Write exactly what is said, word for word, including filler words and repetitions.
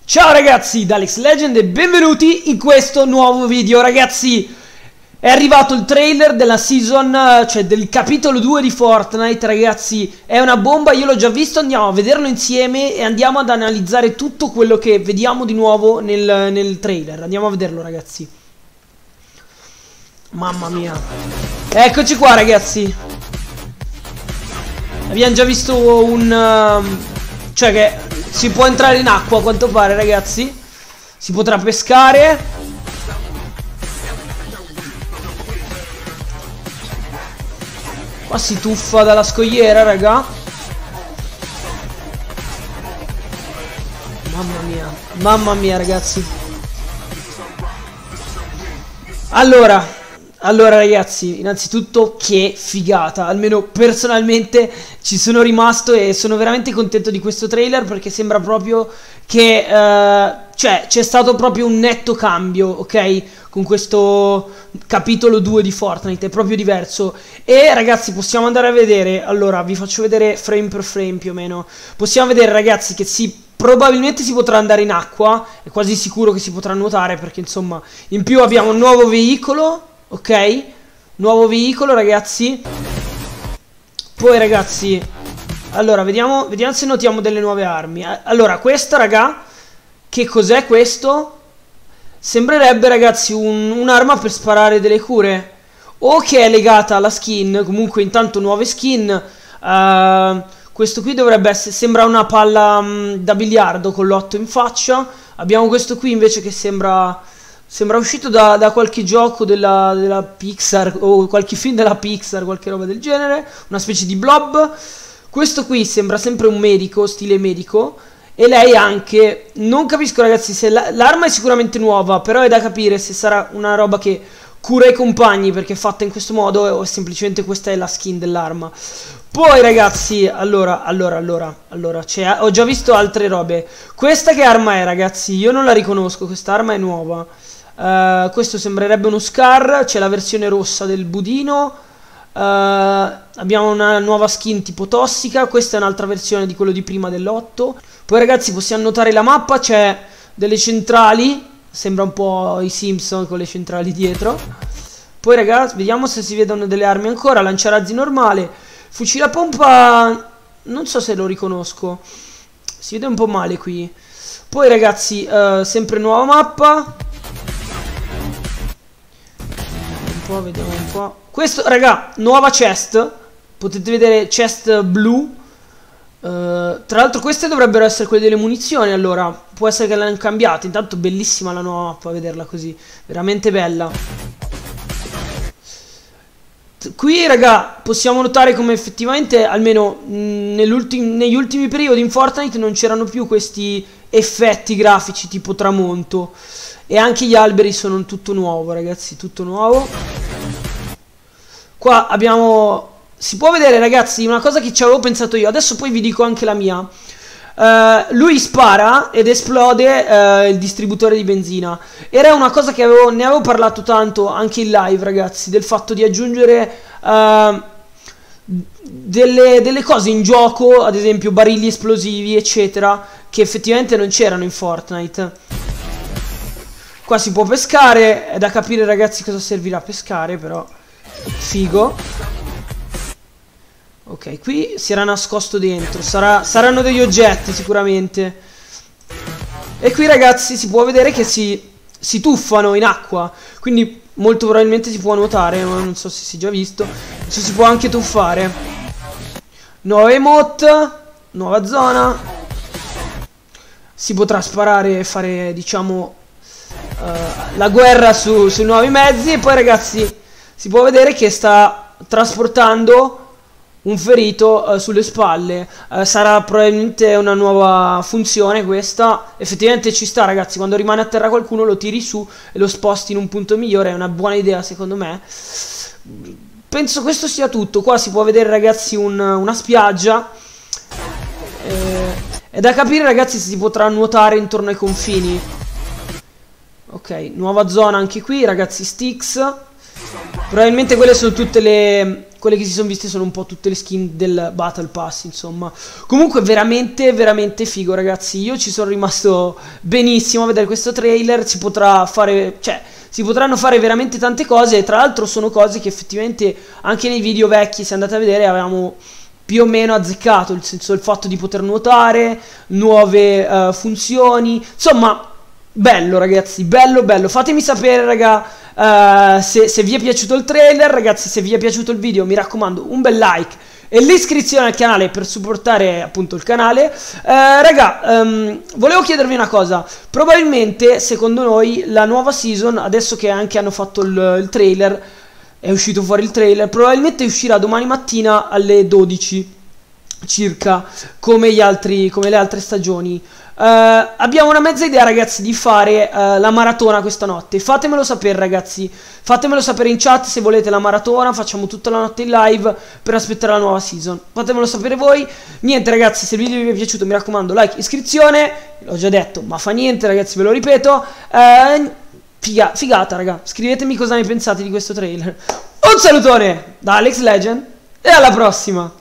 Ciao ragazzi, da Alex Legend e benvenuti in questo nuovo video. Ragazzi, è arrivato il trailer della season, cioè del capitolo due di Fortnite. Ragazzi, è una bomba, io l'ho già visto, andiamo a vederlo insieme e andiamo ad analizzare tutto quello che vediamo di nuovo nel, nel trailer. Andiamo a vederlo ragazzi. Mamma mia. Eccoci qua ragazzi. Abbiamo già visto un... Uh, cioè che... si può entrare in acqua a quanto pare ragazzi. Si potrà pescare. Qua si tuffa dalla scogliera raga. Mamma mia. Mamma mia ragazzi. Allora Allora ragazzi, innanzitutto che figata. Almeno personalmente ci sono rimasto e sono veramente contento di questo trailer, perché sembra proprio che uh, cioè c'è stato proprio un netto cambio, ok? Con questo capitolo due di Fortnite, è proprio diverso. E ragazzi possiamo andare a vedere. Allora vi faccio vedere frame per frame più o meno. Possiamo vedere ragazzi che si probabilmente si potrà andare in acqua. È quasi sicuro che si potrà nuotare, perché insomma in più abbiamo un nuovo veicolo. Ok, nuovo veicolo ragazzi. Poi ragazzi, allora vediamo, vediamo se notiamo delle nuove armi. Allora questa raga, che cos'è questo? Sembrerebbe ragazzi un'arma un per sparare delle cure, o che è legata alla skin. Comunque intanto nuove skin. uh, Questo qui dovrebbe essere, sembra una palla um, da biliardo con l'otto in faccia. Abbiamo questo qui invece che sembra... Sembra uscito da, da qualche gioco della, della Pixar, o qualche film della Pixar, qualche roba del genere. Una specie di blob. Questo qui sembra sempre un medico, stile medico. E lei anche. Non capisco ragazzi se l'arma è sicuramente nuova, però è da capire se sarà una roba che cura i compagni perché è fatta in questo modo, o semplicemente questa è la skin dell'arma. Poi ragazzi, allora, allora, allora, allora, ho già visto altre robe. Questa che arma è ragazzi? Io non la riconosco, questa arma è nuova. Uh, questo sembrerebbe uno Scar. C'è la versione rossa del budino. uh, Abbiamo una nuova skin tipo tossica. Questa è un'altra versione di quello di prima dell'otto. Poi ragazzi possiamo notare la mappa. C'è delle centrali. Sembra un po' i Simpson con le centrali dietro. Poi ragazzi vediamo se si vedono delle armi ancora. Lanciarazzi normale. Fucile a pompa non so se lo riconosco. Si vede un po' male qui. Poi ragazzi uh, sempre nuova mappa. Vediamo un po'. Questo raga, nuova chest. Potete vedere chest blu. uh, Tra l'altro queste dovrebbero essere quelle delle munizioni. Allora può essere che l'hanno cambiata. Intanto bellissima la nuova mappa, vederla così, veramente bella. Qui raga possiamo notare come effettivamente almeno negli ultimi periodi in Fortnite non c'erano più questi effetti grafici tipo tramonto. E anche gli alberi sono tutto nuovo ragazzi, tutto nuovo. Qua abbiamo... si può vedere ragazzi una cosa che ci avevo pensato io. Adesso poi vi dico anche la mia. uh, Lui spara ed esplode uh, il distributore di benzina. Era una cosa che avevo, ne avevo parlato tanto anche in live ragazzi, del fatto di aggiungere uh, delle, delle cose in gioco, ad esempio barili esplosivi eccetera, che effettivamente non c'erano in Fortnite. Qua si può pescare, è da capire ragazzi cosa servirà a pescare, però figo. Ok, qui si era nascosto dentro, sarà, saranno degli oggetti sicuramente. E qui ragazzi si può vedere che si, si tuffano in acqua, quindi molto probabilmente si può nuotare, ma non so se si è già visto. Ci si può anche tuffare. Nuova emote, nuova zona. Si potrà sparare e fare diciamo... Uh, la guerra su, sui nuovi mezzi. E poi ragazzi si può vedere che sta trasportando un ferito uh, sulle spalle. uh, Sarà probabilmente una nuova funzione questa. Effettivamente ci sta ragazzi, quando rimane a terra qualcuno lo tiri su e lo sposti in un punto migliore. È una buona idea secondo me. Penso questo sia tutto. Qua si può vedere ragazzi un, una spiaggia. eh, È da capire ragazzi se si potrà nuotare intorno ai confini. Ok, nuova zona anche qui ragazzi, sticks. Probabilmente quelle sono tutte le, quelle che si sono viste sono un po' tutte le skin del Battle Pass, insomma. Comunque veramente, veramente figo, ragazzi. Io ci sono rimasto benissimo a vedere questo trailer. Si potrà fare, cioè, si potranno fare veramente tante cose. E tra l'altro sono cose che effettivamente anche nei video vecchi, se andate a vedere, avevamo più o meno azzeccato, nel senso il fatto di poter nuotare, nuove uh, funzioni, insomma, bello ragazzi, bello bello. Fatemi sapere, raga, uh, se, se vi è piaciuto il trailer, ragazzi. Se vi è piaciuto il video, mi raccomando, un bel like e l'iscrizione al canale per supportare appunto il canale. uh, Raga, um, volevo chiedervi una cosa. Probabilmente, secondo noi, la nuova season, adesso che anche hanno fatto il, il trailer, è uscito fuori il trailer, probabilmente uscirà domani mattina alle dodici circa, come gli altri, come le altre stagioni. Uh, abbiamo una mezza idea, ragazzi, di fare uh, la maratona questa notte. Fatemelo sapere, ragazzi. Fatemelo sapere in chat se volete la maratona. Facciamo tutta la notte in live per aspettare la nuova season. Fatemelo sapere voi. Niente, ragazzi, se il video vi è piaciuto, mi raccomando, like, iscrizione. L'ho già detto, ma fa niente, ragazzi, ve lo ripeto. uh, Figa, figata, raga. Scrivetemi cosa ne pensate di questo trailer. Un salutone da Alex Legend e alla prossima.